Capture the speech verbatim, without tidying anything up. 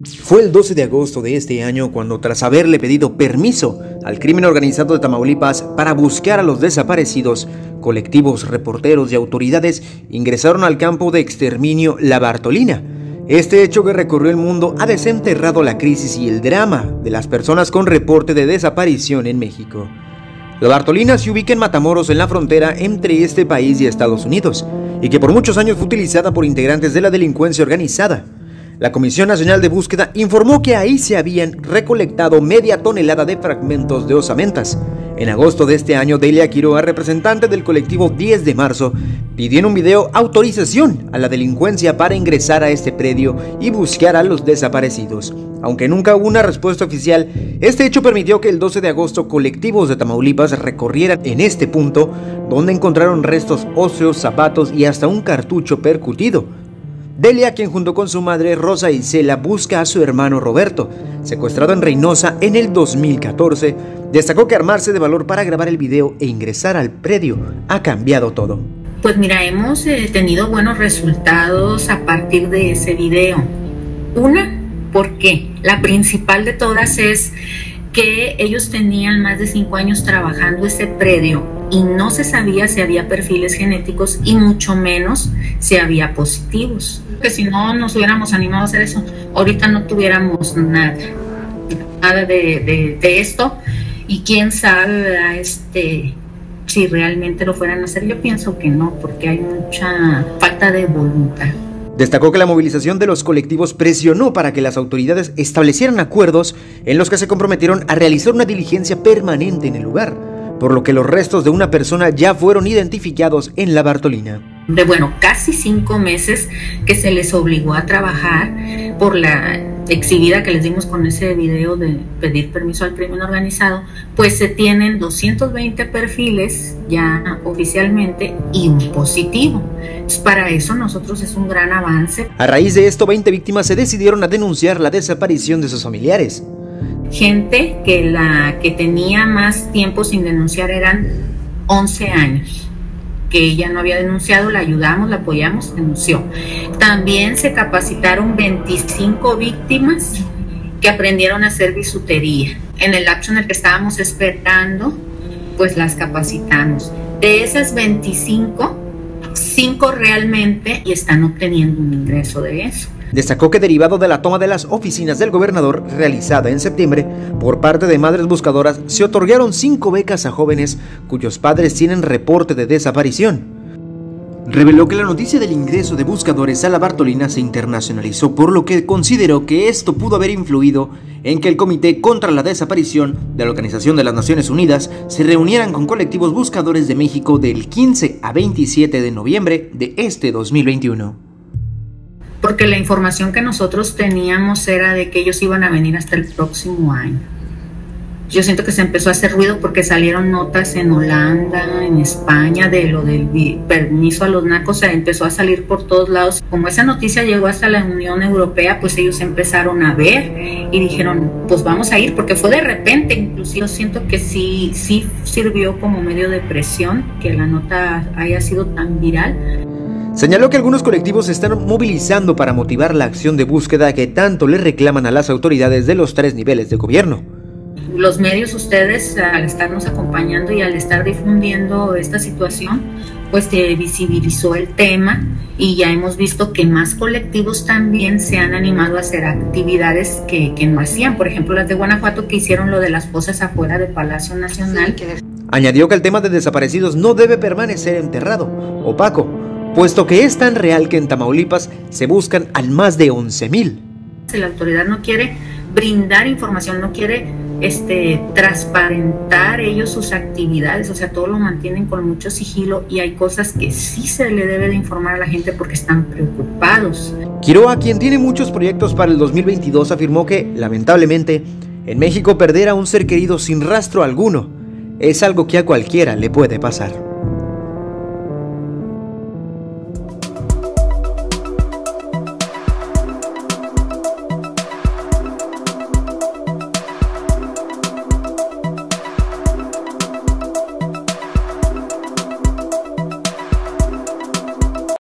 Fue el doce de agosto de este año cuando, tras haberle pedido permiso al crimen organizado de Tamaulipas para buscar a los desaparecidos, colectivos, reporteros y autoridades ingresaron al campo de exterminio La Bartolina. Este hecho que recorrió el mundo ha desenterrado la crisis y el drama de las personas con reporte de desaparición en México. La Bartolina se ubica en Matamoros, en la frontera entre este país y Estados Unidos, y que por muchos años fue utilizada por integrantes de la delincuencia organizada. La Comisión Nacional de Búsqueda informó que ahí se habían recolectado media tonelada de fragmentos de osamentas. En agosto de este año, Delia Quiroga, representante del colectivo diez de marzo, pidió en un video autorización a la delincuencia para ingresar a este predio y buscar a los desaparecidos. Aunque nunca hubo una respuesta oficial, este hecho permitió que el doce de agosto colectivos de Tamaulipas recorrieran en este punto, donde encontraron restos óseos, zapatos y hasta un cartucho percutido. Delia, quien junto con su madre Rosa Isela busca a su hermano Roberto, secuestrado en Reynosa en el dos mil catorce, destacó que armarse de valor para grabar el video e ingresar al predio ha cambiado todo. Pues mira, hemos eh, tenido buenos resultados a partir de ese video. Una, ¿por qué? La principal de todas es que ellos tenían más de cinco años trabajando ese predio y no se sabía si había perfiles genéticos y mucho menos si había positivos. Que si no nos hubiéramos animado a hacer eso, ahorita no tuviéramos nada, nada de, de, de esto, y quién sabe este, si realmente lo fueran a hacer. Yo pienso que no, porque hay mucha falta de voluntad. Destacó que la movilización de los colectivos presionó para que las autoridades establecieran acuerdos en los que se comprometieron a realizar una diligencia permanente en el lugar, por lo que los restos de una persona ya fueron identificados en La Bartolina. De bueno, casi cinco meses que se les obligó a trabajar por la exhibida que les dimos con ese video de pedir permiso al crimen organizado, pues se tienen doscientos veinte perfiles ya oficialmente y un positivo. Entonces, para eso nosotros es un gran avance. A raíz de esto, veinte víctimas se decidieron a denunciar la desaparición de sus familiares. Gente que, la, que tenía más tiempo sin denunciar eran once años. Que ella no había denunciado, la ayudamos, la apoyamos, denunció. También se capacitaron veinticinco víctimas que aprendieron a hacer bisutería. En el lapso en el que estábamos esperando, pues las capacitamos. De esas veinticinco, cinco realmente y están obteniendo un ingreso de eso. Destacó que, derivado de la toma de las oficinas del gobernador realizada en septiembre por parte de Madres Buscadoras, se otorgaron cinco becas a jóvenes cuyos padres tienen reporte de desaparición. Reveló que la noticia del ingreso de buscadores a La Bartolina se internacionalizó, por lo que consideró que esto pudo haber influido en que el Comité contra la Desaparición de la Organización de las Naciones Unidas se reunieran con colectivos buscadores de México del quince a veintisiete de noviembre de este dos mil veintiuno. Porque la información que nosotros teníamos era de que ellos iban a venir hasta el próximo año. Yo siento que se empezó a hacer ruido porque salieron notas en Holanda, en España, de lo del permiso a los narcos, se empezó a salir por todos lados. Como esa noticia llegó hasta la Unión Europea, pues ellos empezaron a ver y dijeron, pues vamos a ir, porque fue de repente. Inclusive yo siento que sí, sí sirvió como medio de presión que la nota haya sido tan viral. Señaló que algunos colectivos se están movilizando para motivar la acción de búsqueda que tanto le reclaman a las autoridades de los tres niveles de gobierno. Los medios, ustedes, al estarnos acompañando y al estar difundiendo esta situación, pues se visibilizó el tema y ya hemos visto que más colectivos también se han animado a hacer actividades que, que no hacían. Por ejemplo, las de Guanajuato, que hicieron lo de las fosas afuera del Palacio Nacional. Añadió que el tema de desaparecidos no debe permanecer enterrado, opaco, puesto que es tan real que en Tamaulipas se buscan al más de once mil. La autoridad no quiere brindar información, no quiere este, transparentar ellos sus actividades, o sea, todo lo mantienen con mucho sigilo y hay cosas que sí se le debe de informar a la gente porque están preocupados. Quiroga, quien tiene muchos proyectos para el dos mil veintidós, afirmó que, lamentablemente, en México perder a un ser querido sin rastro alguno es algo que a cualquiera le puede pasar.